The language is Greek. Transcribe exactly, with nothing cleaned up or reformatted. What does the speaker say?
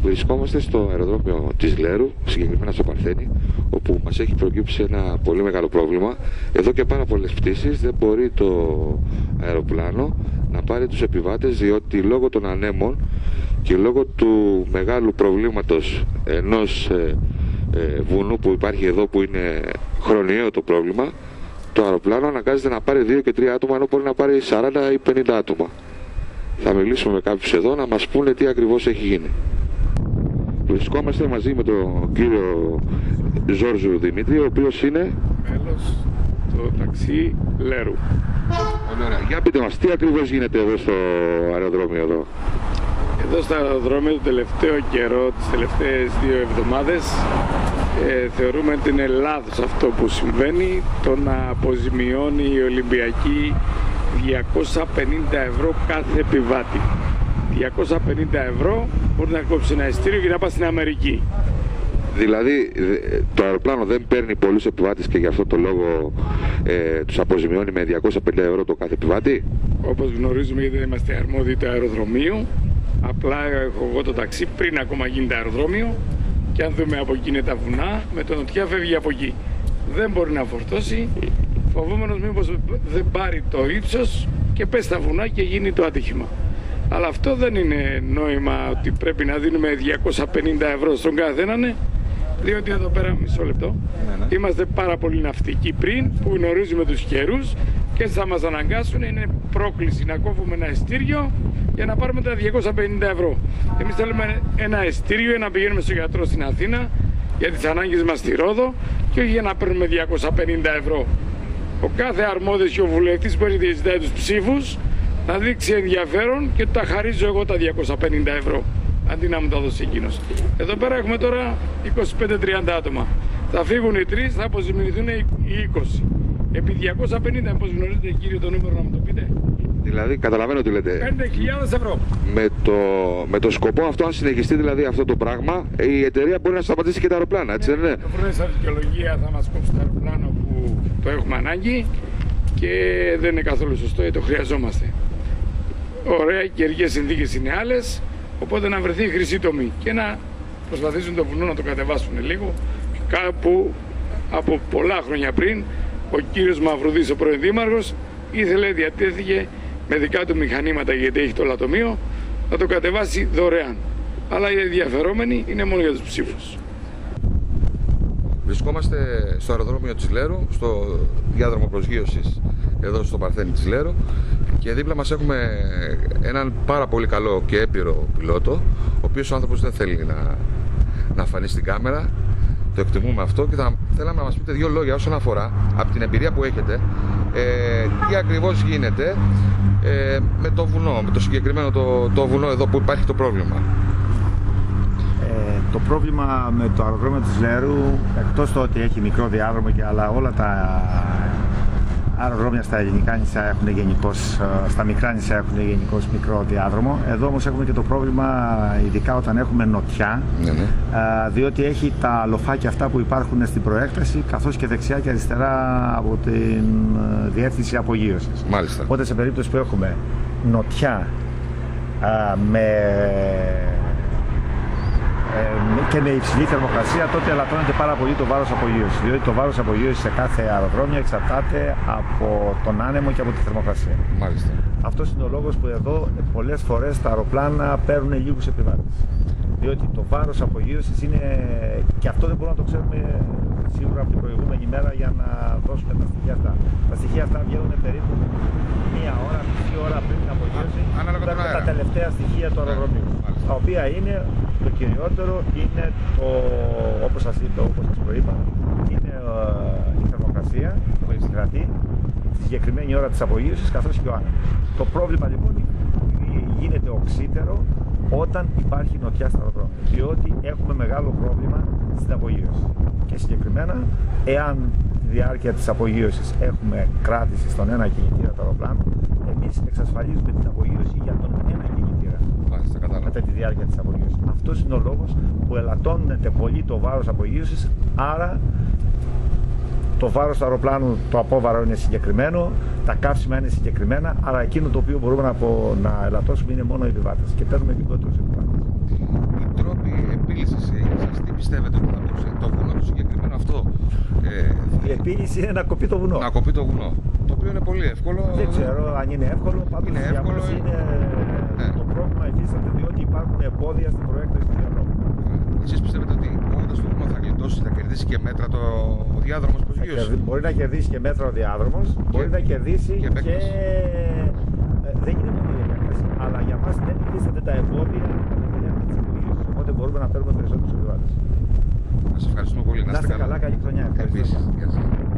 Βρισκόμαστε στο αεροδρόμιο της Λέρου, συγκεκριμένα στο Παρθένη, όπου μας έχει προκύψει ένα πολύ μεγάλο πρόβλημα. Εδώ και πάρα πολλές πτήσεις δεν μπορεί το αεροπλάνο να πάρει τους επιβάτες, διότι λόγω των ανέμων και λόγω του μεγάλου προβλήματος ενός ε, ε, βουνού που υπάρχει εδώ, που είναι χρονιαίο το πρόβλημα, το αεροπλάνο αναγκάζεται να πάρει δύο και τρία άτομα, ενώ μπορεί να πάρει σαράντα ή πενήντα άτομα. Θα μιλήσουμε με κάποιους εδώ να μας πούνε τι ακριβώς έχει γίνει. Βρισκόμαστε μαζί με τον κύριο Ζόρζου Δημήτρη, ο οποίος είναι μέλος του ταξί Λέρου. Πολύ ωραία. Για πείτε μας, τι ακριβώς γίνεται εδώ στο αεροδρόμιο εδώ? Εδώ στο αεροδρόμιο το τελευταίο καιρό, τις τελευταίες δύο εβδομάδες, ε, θεωρούμε ότι είναι λάθος αυτό που συμβαίνει, το να αποζημιώνει η Ολυμπιακή διακόσια πενήντα ευρώ κάθε επιβάτη. διακόσια πενήντα ευρώ μπορεί να κόψει ένα ειστήριο και να πάει στην Αμερική. Δηλαδή το αεροπλάνο δεν παίρνει πολλούς επιβάτες και γι' αυτό το λόγο ε, τους αποζημιώνει με διακόσια πενήντα ευρώ το κάθε επιβάτη? Όπως γνωρίζουμε, γιατί δεν είμαστε αρμόδιοι του αεροδρομίου, απλά έχω εγώ το ταξί πριν ακόμα γίνει το αεροδρόμιο, και αν δούμε από εκεί είναι τα βουνά, με το νοτιά φεύγει από εκεί. Δεν μπορεί να φορτώσει, φοβόμενος μήπως δεν πάρει το ύψος και πέσει στα βουνά και γίνει το ατύχημα. Αλλά αυτό δεν είναι νόημα, ότι πρέπει να δίνουμε διακόσια πενήντα ευρώ στον καθέναν, διότι εδώ πέρα, μισό λεπτό, ναι, ναι. είμαστε πάρα πολύ ναυτικοί πριν, που γνωρίζουμε τους καιρούς και θα μας αναγκάσουν, είναι πρόκληση να κόβουμε ένα ειστήριο για να πάρουμε τα διακόσια πενήντα ευρώ. Εμείς θέλουμε ένα ειστήριο για να πηγαίνουμε στο γιατρό στην Αθήνα, για τις ανάγκες μας στη Ρόδο, και όχι για να παίρνουμε διακόσια πενήντα ευρώ. Ο κάθε αρμόδιος και ο βουλευτής που έχει ζητάει τους ψήφους να δείξει ενδιαφέρον και τα χαρίζω εγώ τα διακόσια πενήντα ευρώ, αντί να μου τα δώσει εκείνος. Εδώ πέρα έχουμε τώρα είκοσι πέντε τριάντα άτομα. Θα φύγουν οι τρεις, θα αποζημιωθούν οι είκοσι. Επί διακόσια πενήντα, πώς γνωρίζετε κύριε το νούμερο, να μου το πείτε? Δηλαδή, καταλαβαίνω τι λέτε. πέντε χιλιάδες ευρώ. Με το, με το σκοπό αυτό, αν συνεχιστεί δηλαδή αυτό το πράγμα, η εταιρεία μπορεί να σταματήσει και τα αεροπλάνα, έτσι ναι, δεν είναι? Το πρωί στα δικαιολογία θα μας κόψει το αεροπλάνο που το έχουμε ανάγκη και δεν είναι καθόλου σωστό, γιατί το χρειαζόμαστε. Ωραία, καιρικές συνθήκες είναι άλλες, οπότε να βρεθεί η χρυσή τομή και να προσπαθήσουν το βουνό να το κατεβάσουν λίγο. Κάπου από πολλά χρόνια πριν, ο κύριος Μαυρουδής, ο πρώην δήμαρχος, ήθελε, διατέθηκε με δικά του μηχανήματα, γιατί έχει το λατομείο, να το κατεβάσει δωρεάν. Αλλά οι ενδιαφερόμενοι είναι μόνο για τους ψήφους. Βρισκόμαστε στο αεροδρόμιο της Λέρου, στο διάδρομο προσγείωσης εδώ στο Παρθένη της Λέρου, και δίπλα μας έχουμε έναν πάρα πολύ καλό και έπειρο πιλότο, ο οποίος ο άνθρωπος δεν θέλει να, να φανεί στην κάμερα. Το εκτιμούμε αυτό και θα θέλαμε να μας πείτε δύο λόγια όσον αφορά, από την εμπειρία που έχετε, ε, τι ακριβώς γίνεται ε, με το βουνό, με το συγκεκριμένο το, το βουνό εδώ που υπάρχει το πρόβλημα. Ε, το πρόβλημα με το αεροδρόμιο της Λέρου, εκτός το ότι έχει μικρό διάδρομο και αλλά όλα τα αεροδρόμια στα ελληνικά νησιά έχουν γενικώς, στα μικρά νησιά έχουν γενικώς μικρό διάδρομο. Εδώ όμως έχουμε και το πρόβλημα, ειδικά όταν έχουμε νοτιά, ναι, ναι. διότι έχει τα λοφάκια αυτά που υπάρχουν στην προέκταση, καθώς και δεξιά και αριστερά από την διεύθυνση απογείωσης. Μάλιστα. Οπότε σε περίπτωση που έχουμε νοτιά με και με υψηλή θερμοκρασία, τότε ελαττώνεται πάρα πολύ το βάρος απογείωσης. Διότι το βάρος απογείωσης σε κάθε αεροδρόμιο εξαρτάται από τον άνεμο και από τη θερμοκρασία. Μάλιστα. Αυτός είναι ο λόγος που εδώ πολλές φορές τα αεροπλάνα παίρνουν λίγους επιβάτες. Διότι το βάρος απογείωσης είναι, και αυτό δεν μπορούμε να το ξέρουμε σίγουρα από την προηγούμενη μέρα για να δώσουμε τα στοιχεία αυτά. Τα στοιχεία αυτά βγαίνουν περίπου μία ώρα, μισή ώρα πριν την απογείωση. Παίρνουμε τα τελευταία στοιχεία του αεροδρομίου. Τα οποία είναι, το κυριότερο είναι το, όπως σας είπα, όπως σας προείπα, είναι η θερμοκρασία που επικρατεί τη συγκεκριμένη ώρα της απογείωσης, καθώς και ο άνεμος. Το πρόβλημα λοιπόν γίνεται οξύτερο όταν υπάρχει νοτιά στα αεροδρόμια, διότι έχουμε μεγάλο πρόβλημα στην απογείωση. Και συγκεκριμένα, εάν τη διάρκεια της απογείωσης έχουμε κράτηση στον ένα κινητήρα του αεροπλάνου, εμείς εξασφαλίζουμε την απογείωση για τον ένα κινητήρα. Μάλιστα, κατά τη διάρκεια της απογείωσης. Αυτός είναι ο λόγος που ελαττώνεται πολύ το βάρος απογείωσης, άρα το βάρος του αεροπλάνου, το απόβαρο είναι συγκεκριμένο, τα καύσιμα είναι συγκεκριμένα, αλλά εκείνο το οποίο μπορούμε να, απο, να ελαττώσουμε είναι μόνο οι επιβάτες και παίρνουμε λιγότερους επιβάτες. Οι τρόποι πιστεύετε ότι θα μπορούσε το βουνό το συγκεκριμένο αυτό? Ε, η επίλυση είναι να κοπεί το βουνό. Να κοπεί το βουνό. Το οποίο είναι πολύ εύκολο. Δεν ξέρω αν είναι εύκολο. Πάντως είναι για εύκολο. μας είναι Ναι. το πρόβλημα υφίσταται διότι υπάρχουν εμπόδια στην προέκταση του διαδρόμου. Εσείς πιστεύετε ότι κόβοντας το βουνό θα γλιτώσει, θα κερδίσει και μέτρα το ο διάδρομος προσγείωσης? Μπορεί να κερδίσει και μέτρα ο διάδρομος, μπορεί να κερδίσει και και. επέκταση. Ε, δεν είναι μόνο η επέκταση, αλλά για μας δεν υφίστανται τα εμπόδια κατά τη διάρκεια της εκπογής. Οπότε μπορούμε να φέρουμε περισσότερους επιβάτες. Να σας ευχαριστούμε πολύ. Να είστε καλά, καλή χρονιά. Επίσης. Γεια σας.